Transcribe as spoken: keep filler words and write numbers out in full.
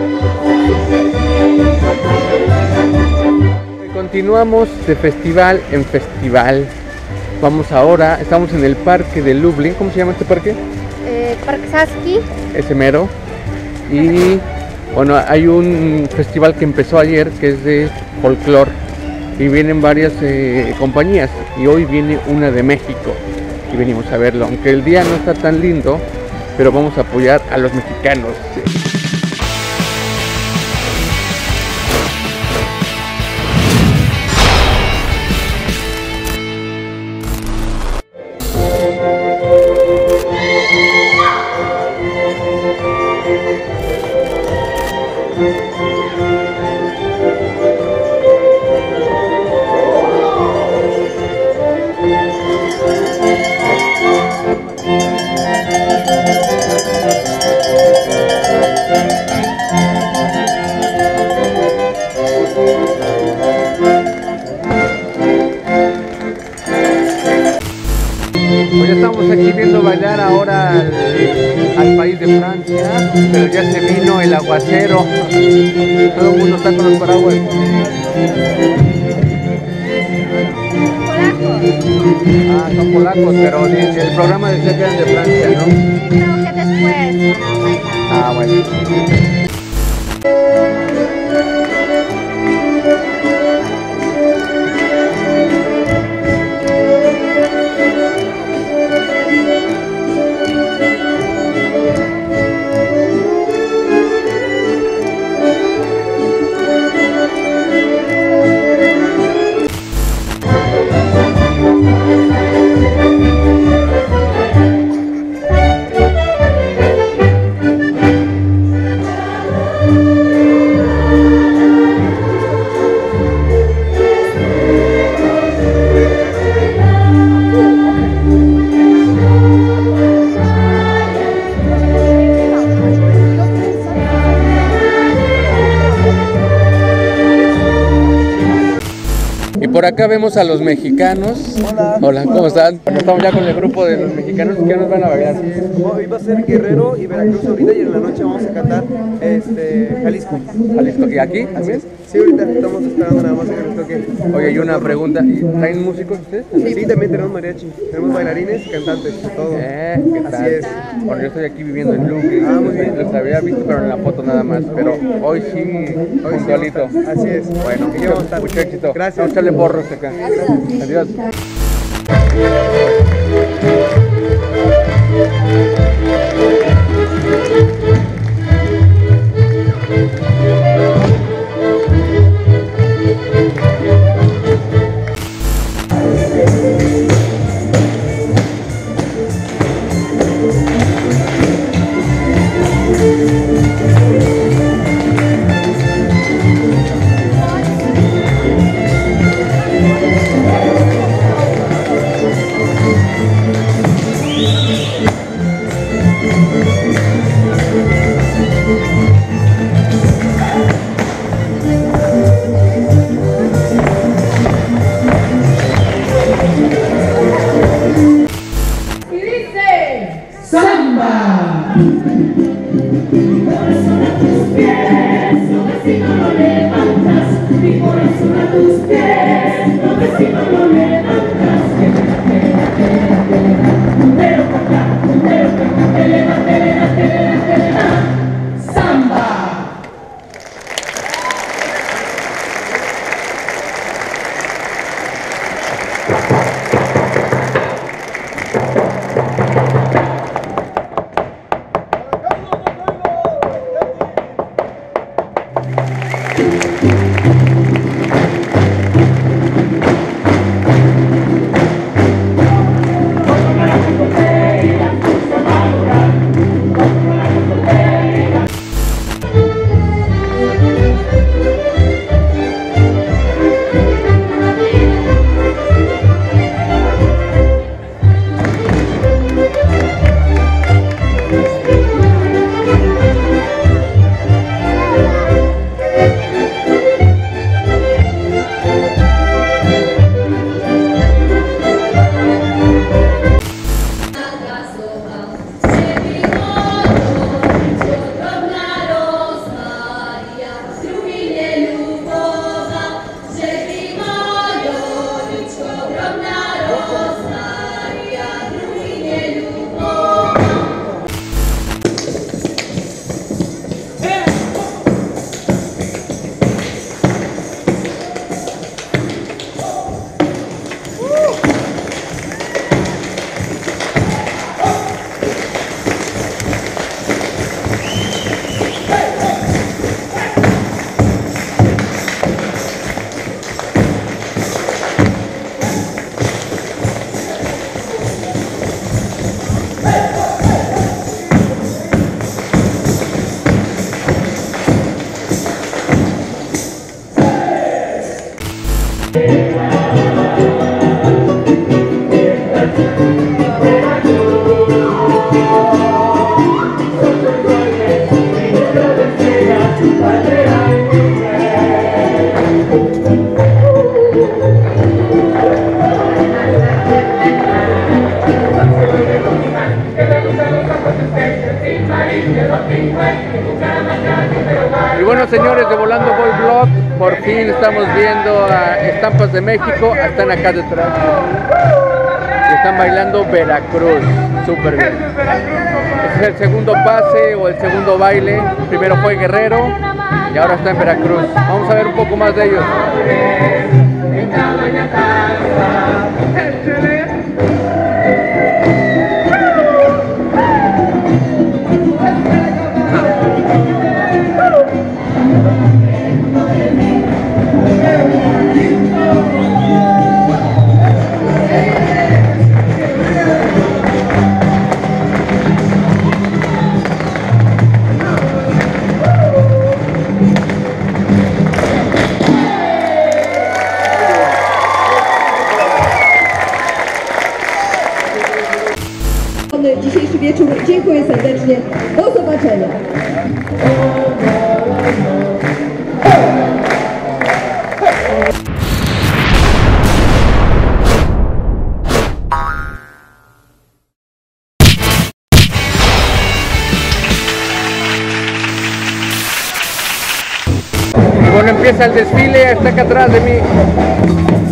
Continuamos de festival en festival. Vamos ahora, estamos en el parque de Lublin. ¿Cómo se llama este parque? Eh, Parque Saski. Ese mero. Y bueno, hay un festival que empezó ayer que es de folclore y vienen varias eh, compañías y hoy viene una de México y venimos a verlo, aunque el día no está tan lindo, pero vamos a apoyar a los mexicanos. Pues ya estamos aquí viendo bailar ahora al, al país de Francia, pero ya se vino el aguacero, todo el mundo está con los paraguas. Ah, son polacos, pero el programa decía que eran de Francia, ¿no? Creo que después. Ah, bueno. Por acá vemos a los mexicanos. Hola. Hola, ¿cómo están? Bueno, estamos ya con el grupo de los mexicanos que nos van a bailar. Hoy va a ser Guerrero y Veracruz ahorita y en la noche vamos a cantar este, Jalisco. Jalisco. ¿Y aquí también? Sí, ahorita estamos esperando nada más a que nos toque. Oye, y una pregunta, ¿traen músicos ustedes? Sí, también tenemos mariachi, tenemos bailarines y cantantes, todo. Eh, ¿qué tal? Así es. Bueno, yo estoy aquí viviendo en Lublin. Ah, muy bien. Los había visto, pero en la foto nada más. Pero hoy sí, Hoy sí puntualito. vamos a estar. Así es. Bueno, Aquí vamos a estar. mucho éxito. Gracias. Vamos a echarle porros acá. Adiós. Y bueno, señores de Volando Boy Vlog, por fin estamos viendo a Estampas de México. Están acá detrás y están bailando Veracruz, súper bien. Este es el segundo pase o el segundo baile. Primero fue Guerrero y ahora está en Veracruz. Vamos a ver un poco más de ellos. Dzisiejszy wieczór. Dziękuję serdecznie. Do zobaczenia. Y bueno, empieza el desfile, está acá atrás de mí.